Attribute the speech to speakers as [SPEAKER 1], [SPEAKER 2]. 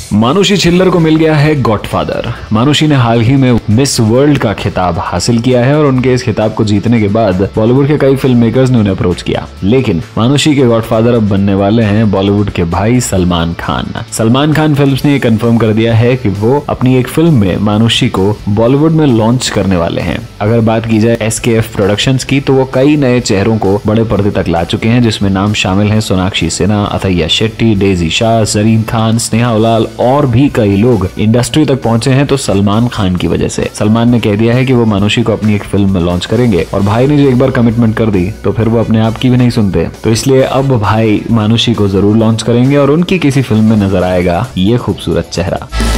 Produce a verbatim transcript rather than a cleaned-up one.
[SPEAKER 1] मानुषी छिल्लर को मिल गया है गॉडफादर। मानुषी ने हाल ही में मिस वर्ल्ड का खिताब हासिल किया है और उनके इस खिताब को जीतने के बाद बॉलीवुड के कई फिल्म मेकर्स ने उन्हें अप्रोच किया, लेकिन मानुषी के गॉडफादर अब बनने वाले हैं बॉलीवुड के भाई सलमान खान। सलमान खान फिल्म्स ने कंफर्म कर दिया है कि वो अपनी एक फिल्म में मानुषी को बॉलीवुड में लॉन्च करने वाले हैं। अगर बात की जाए एस के एफ प्रोडक्शंस की, तो वो कई नए चेहरों को बड़े पर्दे तक ला चुके हैं, जिसमें नाम शामिल हैं सोनाक्षी सिन्हा, अथैया शेट्टी, डेजी शाह, जरीन खान, स्नेहा उलाल और भी कई लोग इंडस्ट्री तक पहुंचे हैं तो सलमान खान की वजह से। सलमान ने कह दिया है कि वो मानुषी को अपनी एक फिल्म में लॉन्च करेंगे और भाई ने जो एक बार कमिटमेंट कर दी तो फिर वो अपने आप की भी नहीं सुनते, तो इसलिए अब भाई मानुषी को जरूर लॉन्च करेंगे और उनकी किसी फिल्म में नजर आएगा ये खूबसूरत चेहरा।